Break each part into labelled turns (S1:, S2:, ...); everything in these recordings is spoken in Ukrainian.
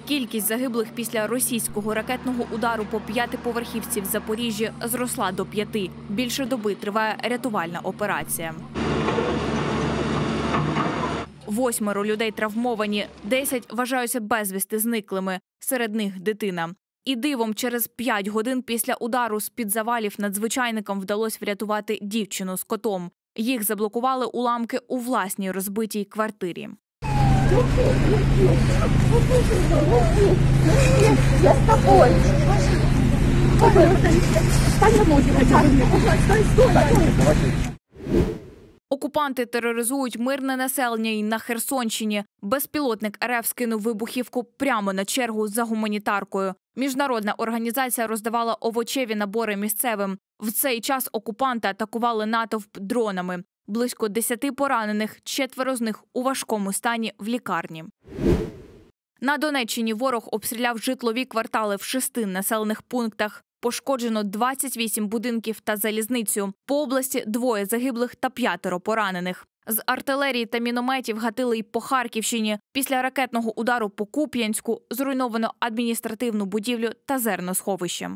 S1: Кількість загиблих після російського ракетного удару по п'ятиповерхівці в Запоріжжі зросла до 5. Більше доби триває рятувальна операція. 8 людей травмовані, 10 вважаються безвісти зниклими, серед них дитина. І дивом через 5 годин після удару з-під завалів надзвичайникам вдалося врятувати дівчину з котом. Їх заблокували уламки у власній розбитій квартирі.
S2: Я с тобой.
S1: Окупанти тероризують мирне населення і на Херсонщині. Безпілотник РФ скинув вибухівку прямо на чергу за гуманітаркою. Міжнародна організація роздавала овочеві набори місцевим. В цей час окупанти атакували натовп дронами. Близько 10 поранених, 4 з них у важкому стані в лікарні. На Донеччині ворог обстріляв житлові квартали в 6 населених пунктах. Пошкоджено 28 будинків та залізницю. По області 2 загиблих та 5 поранених. З артилерії та мінометів гатили й по Харківщині. Після ракетного удару по Куп'янську зруйновано адміністративну будівлю та зерносховище.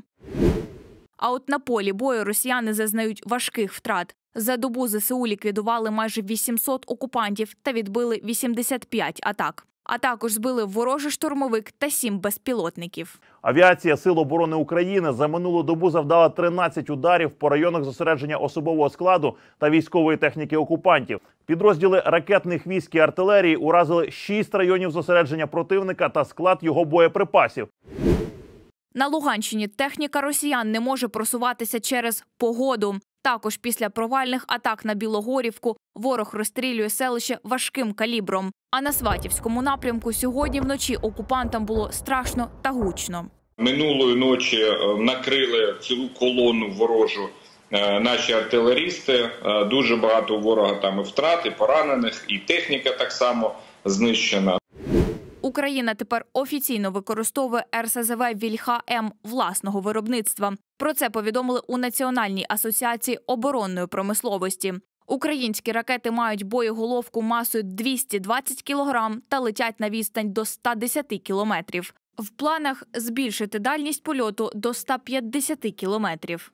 S1: А от на полі бою росіяни зазнають важких втрат. За добу ЗСУ ліквідували майже 800 окупантів та відбили 85 атак. А також збили ворожий штурмовик та 7 безпілотників.
S3: Авіація Сил оборони України за минулу добу завдала 13 ударів по районах зосередження особового складу та військової техніки окупантів. Підрозділи ракетних військ і артилерії уразили 6 районів зосередження противника та склад його боєприпасів.
S1: На Луганщині техніка росіян не може просуватися через погоду. Також після провальних атак на Білогорівку ворог розстрілює селище важким калібром. А на Сватівському напрямку сьогодні вночі окупантам було страшно та гучно.
S4: Минулої ночі накрили цілу колону ворожу наші артилерісти. Дуже багато у ворога там і втрат, і поранених, і техніка так само знищена.
S1: Україна тепер офіційно використовує РСЗВ «Вільха-М» власного виробництва. Про це повідомили у Національній асоціації оборонної промисловості. Українські ракети мають боєголовку масою 220 кг та летять на відстань до 110 кілометрів. В планах збільшити дальність польоту до 150 кілометрів.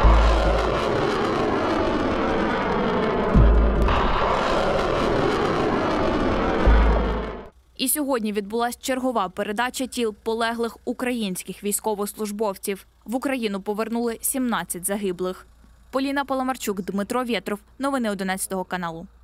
S1: І сьогодні відбулася чергова передача тіл полеглих українських військовослужбовців. В Україну повернули 17 загиблих. Поліна Паламарчук, Дмитро Вєтров. Новини 11 каналу.